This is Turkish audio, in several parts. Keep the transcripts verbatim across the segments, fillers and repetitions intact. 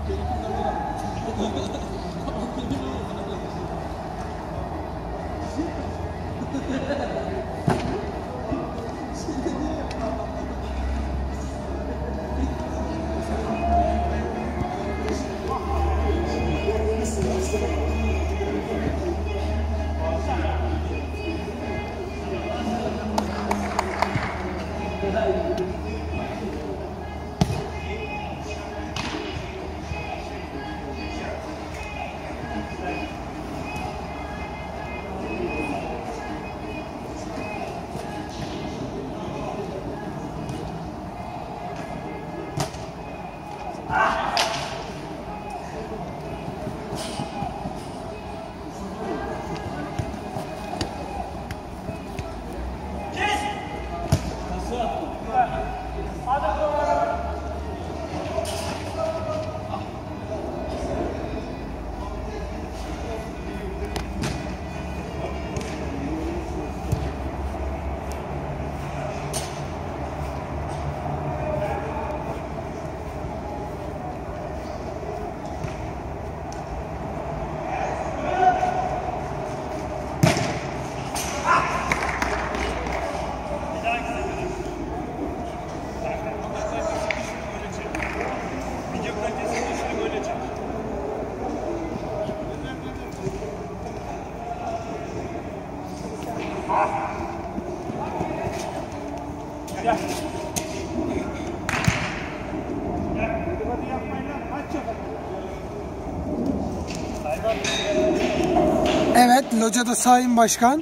Evet, locada Sayın Başkan.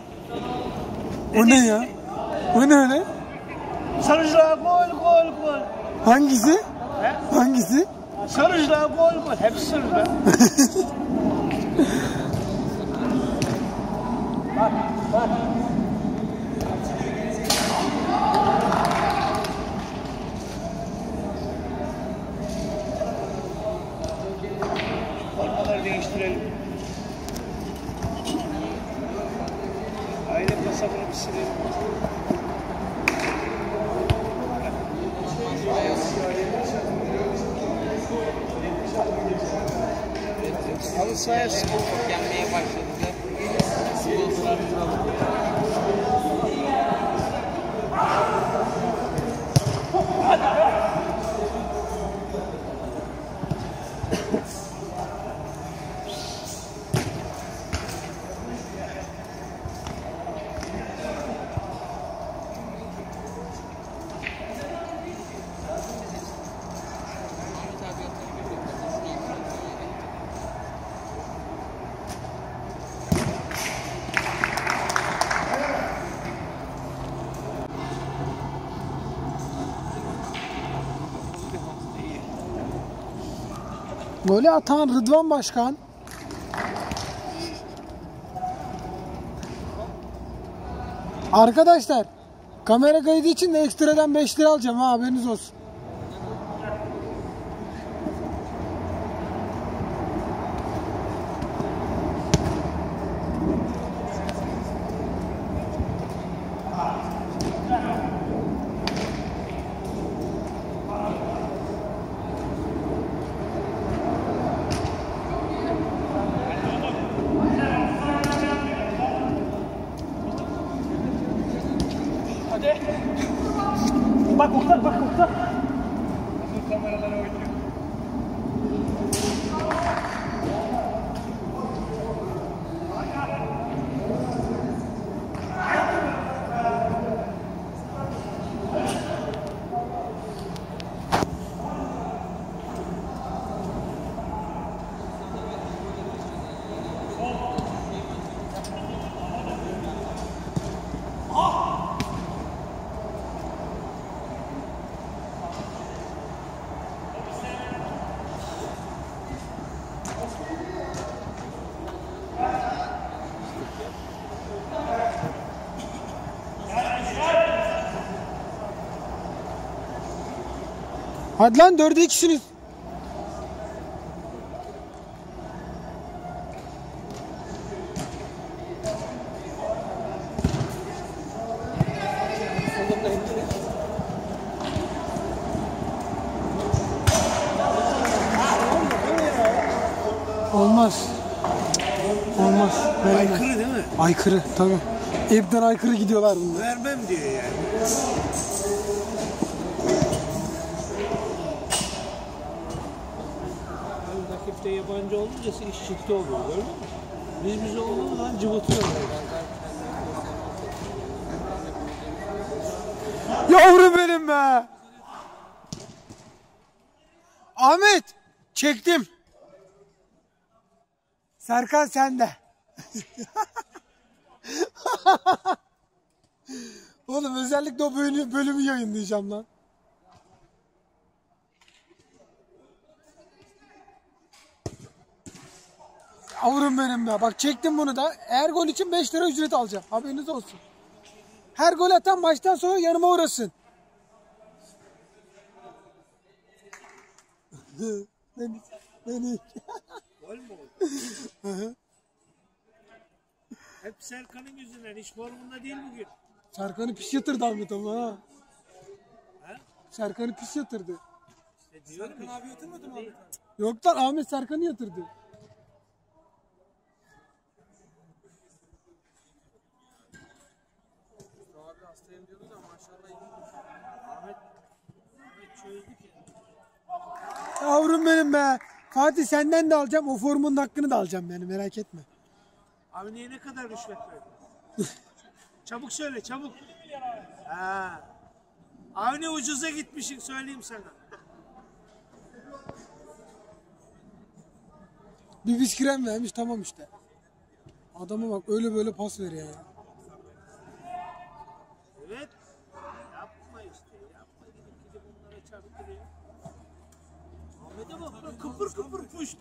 O ne ya? O ne öyle? Sarıcılar gol gol gol. Hangisi? He? Hangisi? Sarıcılar gol gol. Hepsi sarıcılar. Bak bak. Formaları değiştirelim. Aile pasapını bir silelim. Halı sahaya spor yenmeye başladı. Sporcular Golü atan Rıdvan Başkan. Arkadaşlar, kamera kaydı için de ekstradan beş lira alacağım ha, haberiniz olsun. Bak Muhtar, bak Muhtar. Bu kameralara oynuyor. Hadi lan, dörde ikisiniz. Olmaz. Olmaz. Veremem. Aykırı değil mi? Aykırı tabii. Evden aykırı gidiyorlar bunlar. Vermem diyor yani. Rakipte yabancı olunca iş ciddi oluyor, gördün mü? Biz biz olduğumuz zaman cıvıtıyoruz. Yavrum benim be. Ahmet çektim. Serkan sende. Oğlum özellikle o bölümü, bölümü yayınlayacağım lan. Yavrum benim be. Bak çektim bunu da. Her gol için beş lira ücret alacağım. Haberiniz olsun. Her gol atan maçtan sonra yanıma uğrasın. Beni, beni. Gol mü oldu? Hı hı. Hep Serkan'ın yüzünden, hiç formunda değil bugün. Serkan'ı pis yatırdı Ahmet ama ha. Ha? Serkan'ı pis yatırdı. İşte diyorum Serkan abi yatırmadı mı Ahmet? Yok lan Ahmet Serkan'ı yatırdı. Abi hastayım diyordu da maşallah iyi. Ahmet, Ahmet çözdü ki. Yavrum benim be. Fatih senden de alacağım. O formunun hakkını da alacağım yani merak etme. Abi niye ne kadar rüşvet verdin? Çabuk söyle, çabuk. Ha. Avni ucuza gitmişsin, söyleyeyim sana. Bir bisküren vermiş tamam işte. Adama bak öyle böyle pas veriyor ya. Evet. Yapma işte, yapma. Gidip gidip onlara çarptırıyor. Ahmet'e bak, bak kıpır kıpır puş.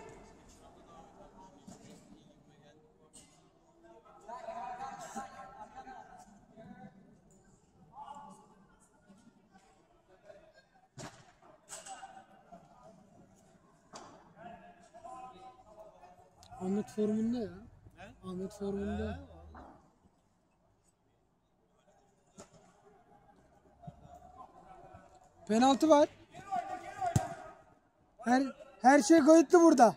Ahmet formunda ya. Ne? Ahmet formunda. Penaltı var. Her her şey kayıtlı burada.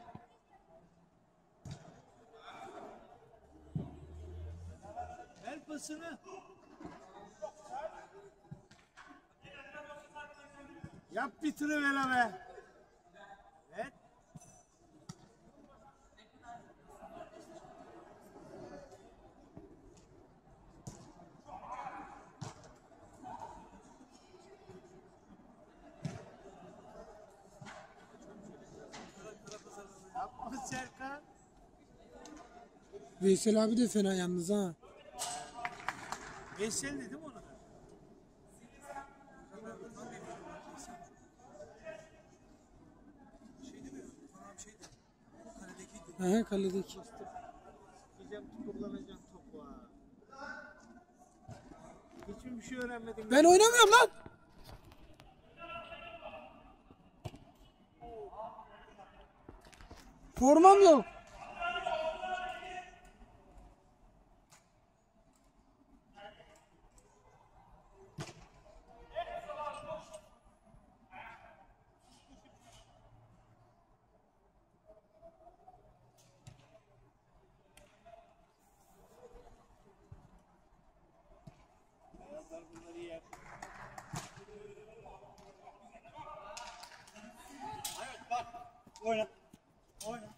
Ver pasını. Yap bitiriver be. Evet. Yapma Serkan. Veysel abi de fena yalnız ha. Veysel dedim onu. He kaledeki. Gideceğim kullanacağım topu ha. Hiçbir şey öğrenmedim. Ben oynamıyorum lan. Formam yok. Bunları yer. Evet bak. Oyna. Oyna.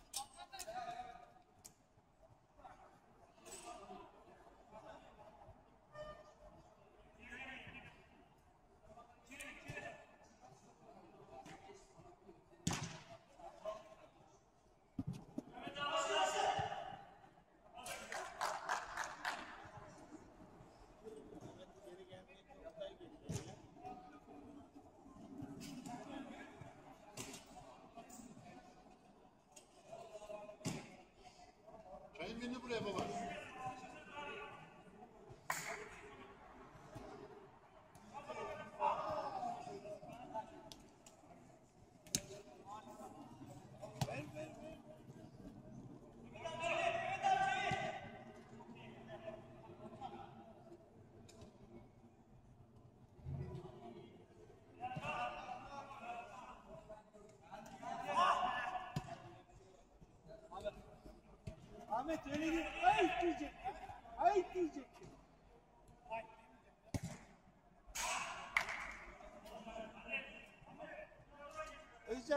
Çayın birini buraya baba.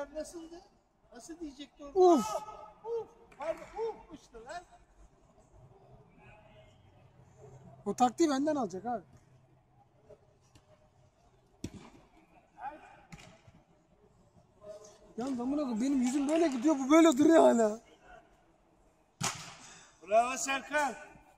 hocam nasıldı? Nasıl diyecekti orada? Uf. Uf. Pardon ufmuştu lan. O taktiği benden alacak abi. Yalnız amına koyayım benim yüzüm böyle gidiyor, bu böyle duruyor hala. Bravo Serkan.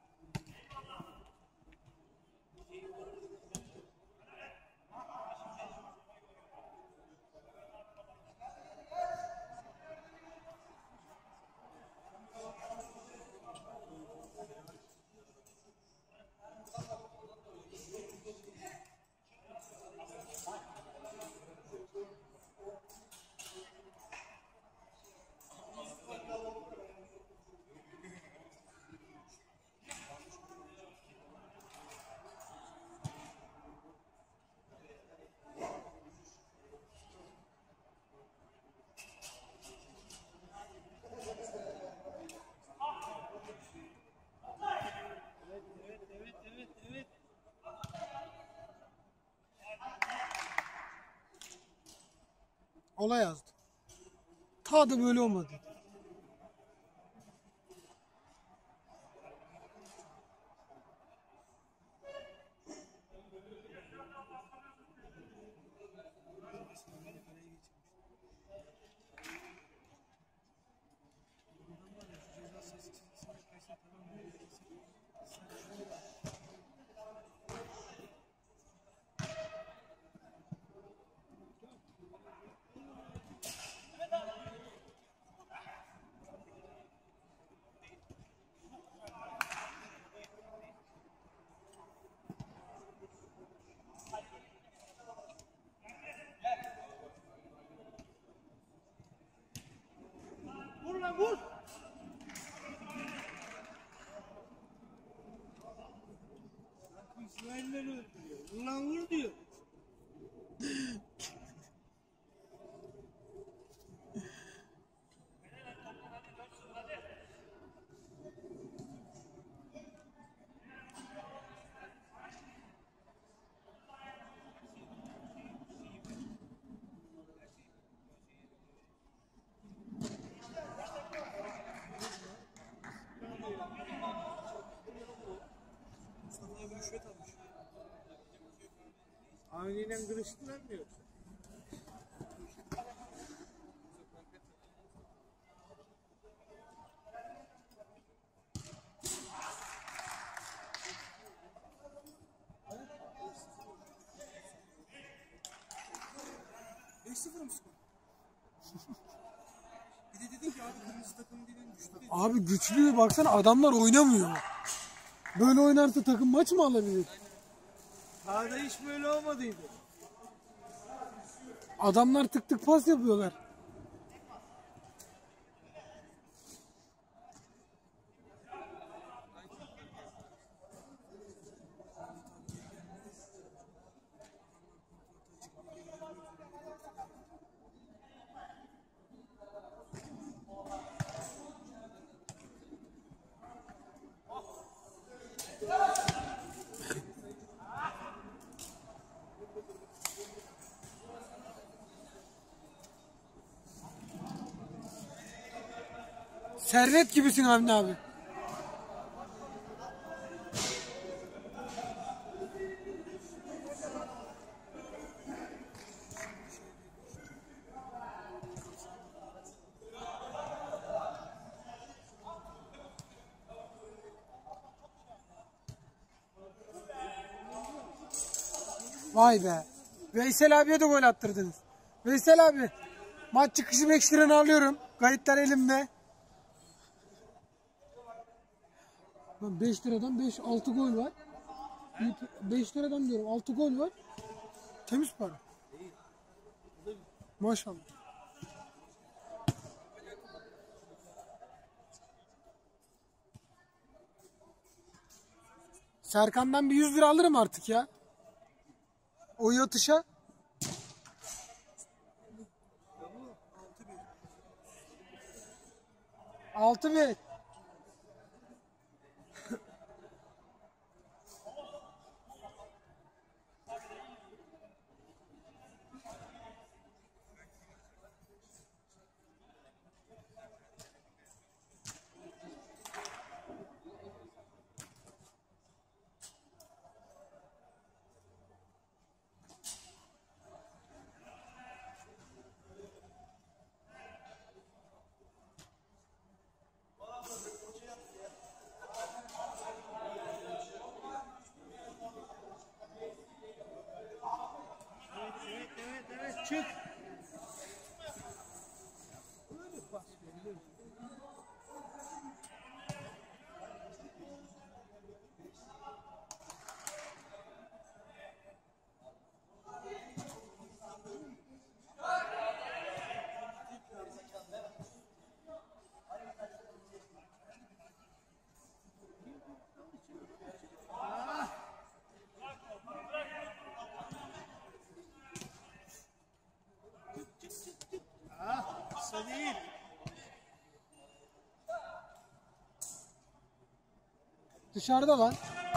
Ola yazdı. Ta da böyle olmadı. Vur lan vur. Bak İsmail'leri öldürüyor. Vur lan vur diyor. Avniyle kırıştılar mı yoksa? beş sıfır mı skor? Bir de dedin ki abi kırmızı takım dedin düştü dedin. Abi güçlü, baksana adamlar oynamıyor. Böyle oynarsa takım maç mı alabilir? Sahada hiç böyle olmadıydı. Adamlar tık tık pas yapıyorlar. Servet gibisin Avni abi. Vay be. Veysel abiye de gol attırdınız. Veysel abi, maç çıkışı beş liranı alıyorum. Kayıtlar elimde. beş liradan beş altı gol var. beş liradan diyorum altı gol var. Temiz para. Maşallah. Serkan'dan bir yüz lira alırım artık ya. O yatışa. altı bir. Çık. Böyle pas verilir. Ah, kısa değil. Dışarıda lan.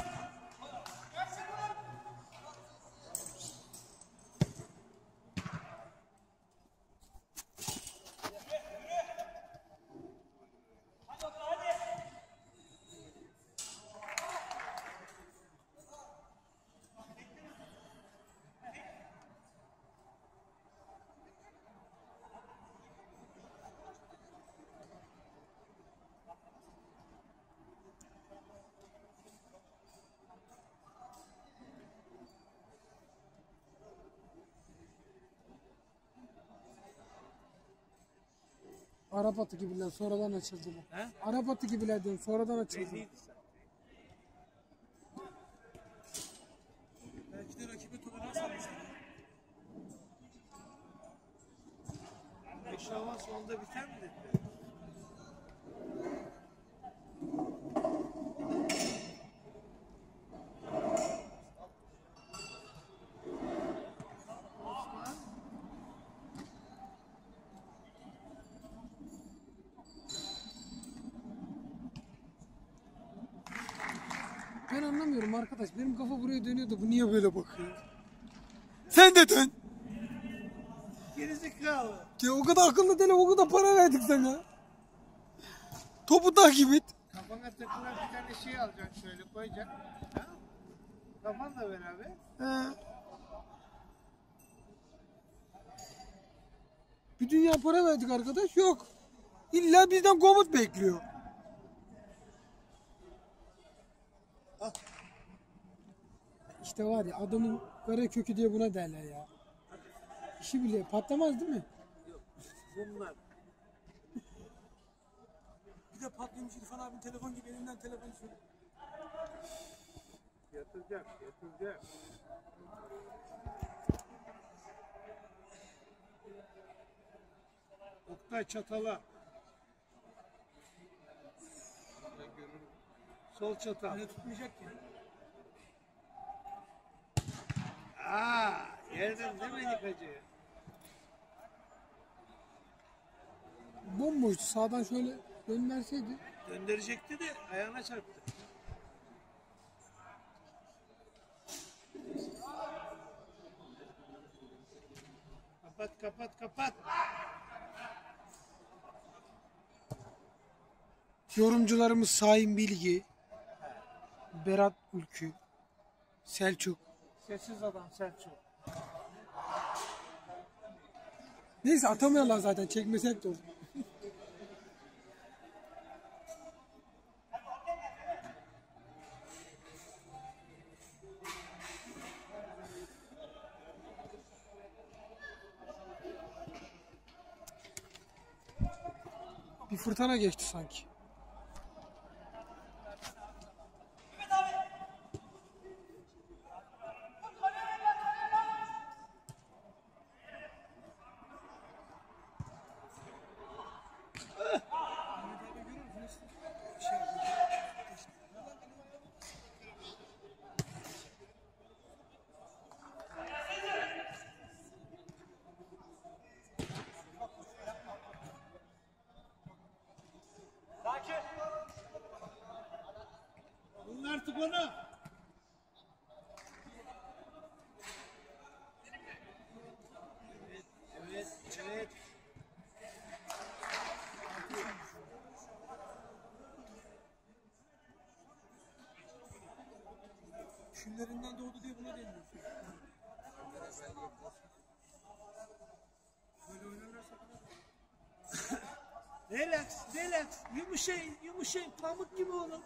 Arap atı gibiler sonradan açıldılar. He? Arap atı gibiler diyorum sonradan açıldı. Belliydi zaten. Belki de rakibe tolerans almışlar. Beş avans onda biter mi dedi. Ben anlamıyorum arkadaş. Benim kafa buraya dönüyor da bu niye böyle bakıyor? Sen de dön. Gerizekalı. Ya o kadar akıllı değil, o kadar para verdik sana. Topu takip et. Kafana takılan bir tane şey alacaksın şöyle koyacaksın. Ha? Kafanla beraber. He. Bir dünya para verdik arkadaş, yok. İlla bizden komut bekliyor. İşte var ya, adamın kara kökü diye buna derler ya. İşi bile patlamaz değil mi? Bunlar. Bir de patlamış İrfan abinin telefon gibi elinden telefon sürüyor. Yatıracak, yatıracak. Oktay çatala. Sol çatal. Hani tutmayacak ki. Aa, yerden demedik hacı. Bomboştu, sağdan şöyle gönderseydi. Döndürecekti de ayağına çarptı. Kapat, kapat, kapat. Yorumcularımız Şahin Bilgi, Berat Ülkü, Selçuk. Sessiz adam Selçuk. Neyse atamıyorlar zaten, çekmesek de olur. Bir fırtına geçti sanki. Bunun artık onu. Evet, evet, evet. Küllerinden doğdu diye buna deniyorsun. Böyle oynarlarsa Relax, relax. Yumuşayın, yumuşayın. Pamuk gibi olun.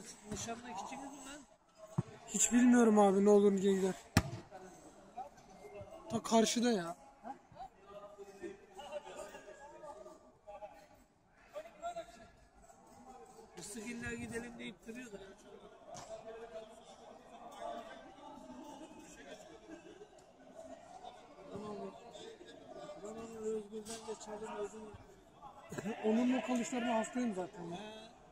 nişanlık içiniz mi lan? Hiç bilmiyorum abi ne olur ne gider. Ta karşıda ya. Fıstık illa gidelim deyip duruyor da. Tamam mı? Tamam mı? Özgür'den de çalın özünü. Onunla konuşlarına hastayım zaten ya.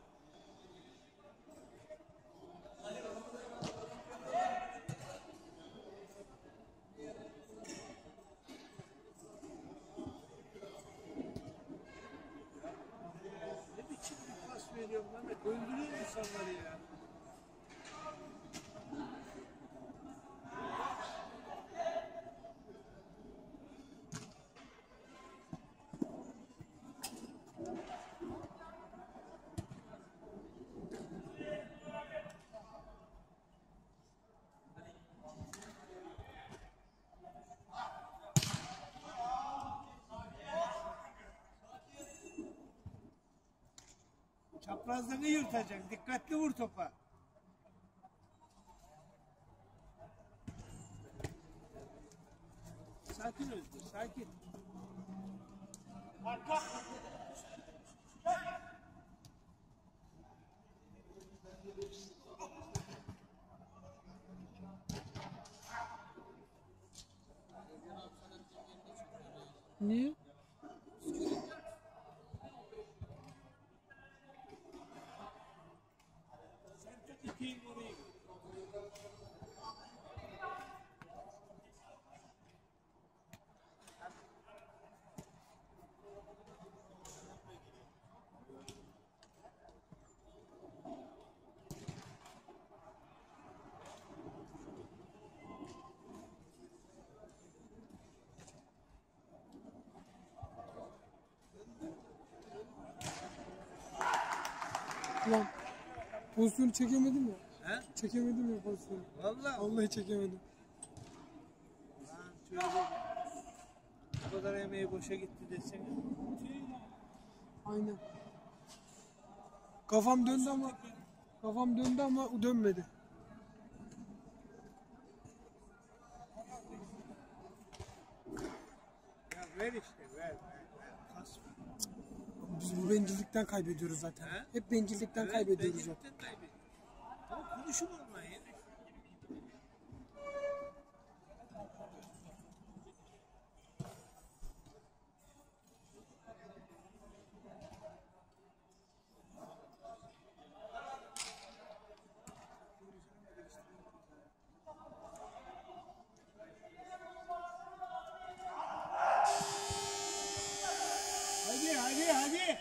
Ne biçim bir pas veriyorum Mehmet? Öldürüyor insanları ya. Çaprazlarını yırtacaksın. Dikkatli vur topa. Sakin Özgür, sakin. Arka. Niye? Sen tut ipeğin orayı. Ulan pozisyonu çekemedim ya. He? Çekemedim ya pozisyonu. Vallahi. Vallahi çekemedim. Lan şöyle bu kadar emeği boşa gitti desene. Aynen. Kafam döndü ama kafam döndü ama dönmedi. Ya ver işte ver. ver, ver. Kasma. Biz bu bencillikten kaybediyoruz zaten. He? Hep bencillikten Evet, kaybediyoruz zaten. bencillikten kaybediyoruz. Ama konuşun onunla ya. Hadi hadi hadi.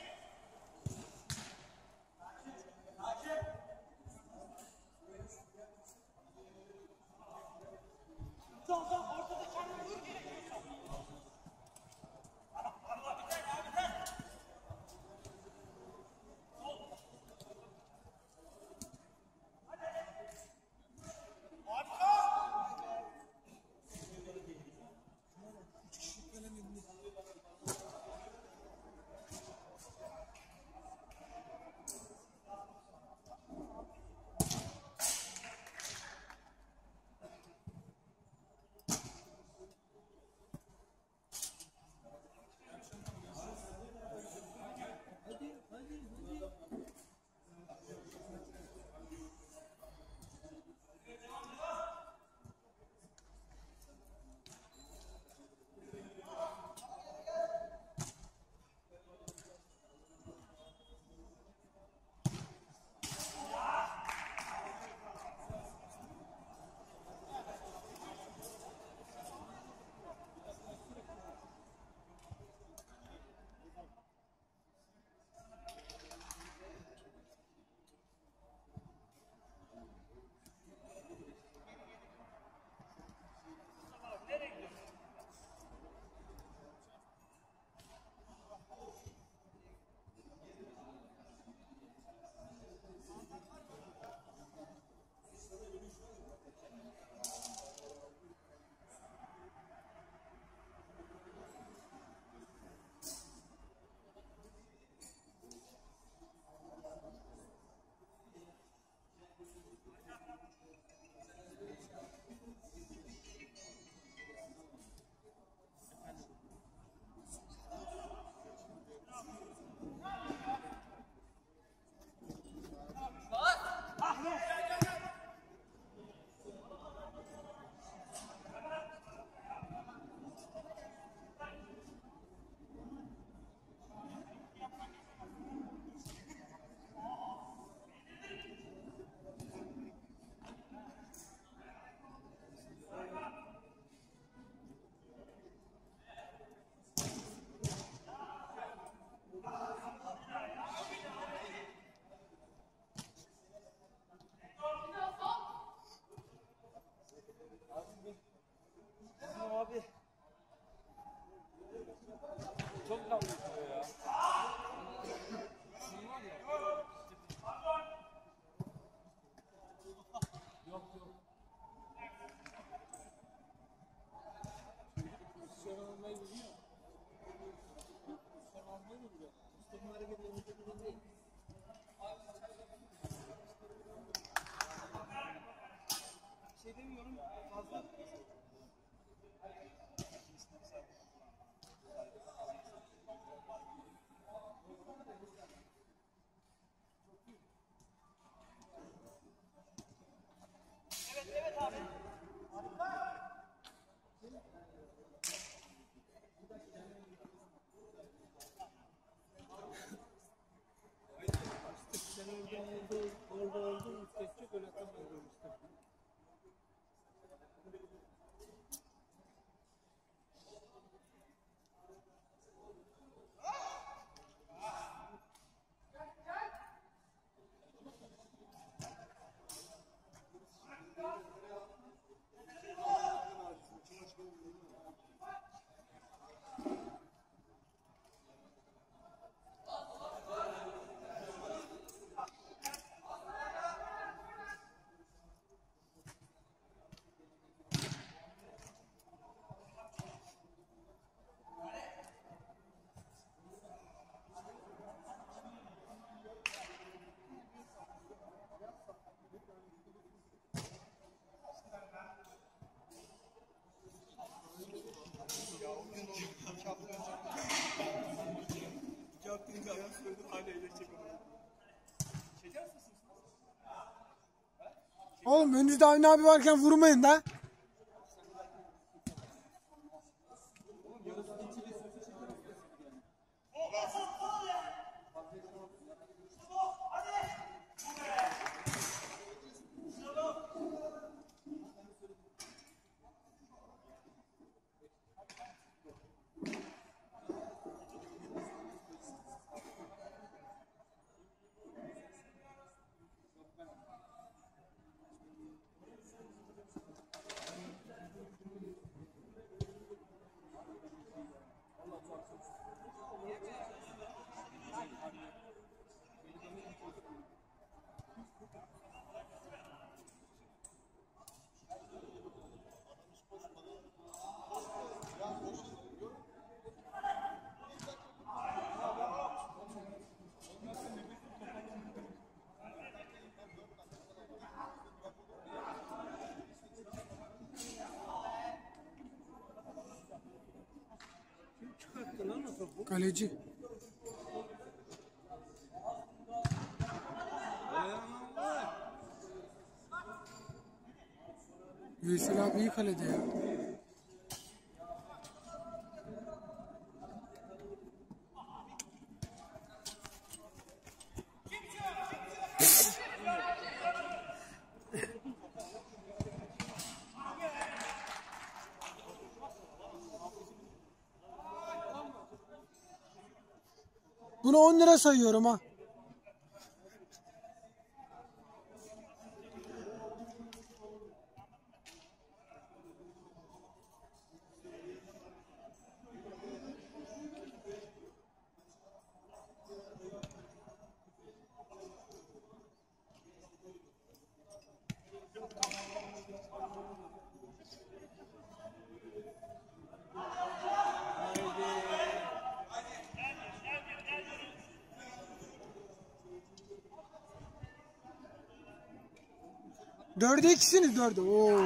Pozisyon almayı biliyor. Pozisyon almayı mı biliyor? Mustafa'nın hareketlerini bilmiyor değil. Bir şey demiyorum. Fazla. Sen orada oldu, orada oldu, müstesçe gol atamıyor Mustafa. İki hafta önce ayağım sürdüm hala iyileşecek onu. Şeker hastası mısınız? Oğlum önünüzde Avni abi varken vurmayın da. Kim çıkarttı lan o topu? Kaleci. Veysel abi iyi kalede ya. Bunu on lira sayıyorum ha. Dörde ikisiniz dörde. Oo.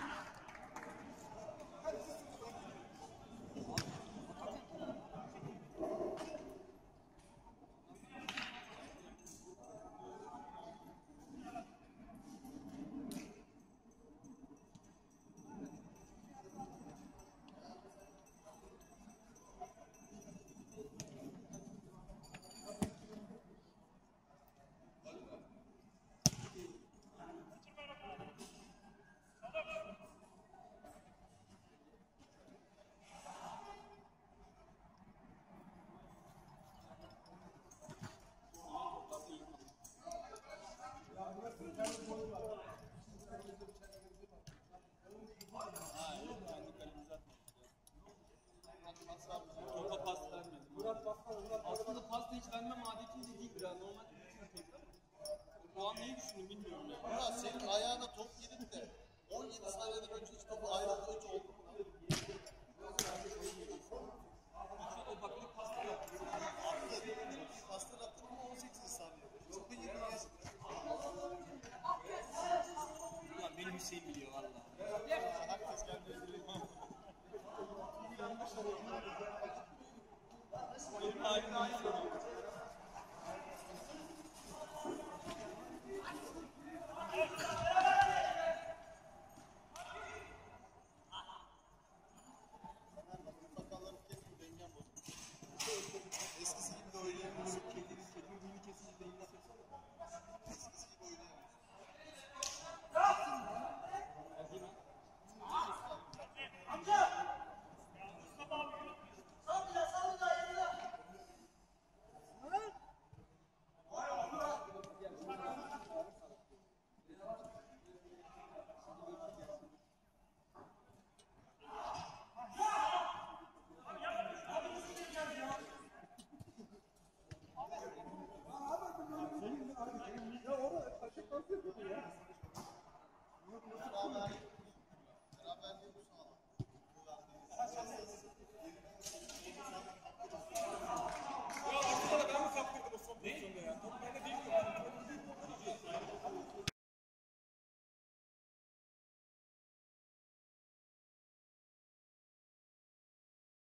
Topa pas vermedi. Aslında pas da hiç vermem adetim de değil. Biraz normal. O an neyi düşündüm bilmiyorum ya. Ya senin ayağına top yedin Hüseyin biliyor valla. Benim halim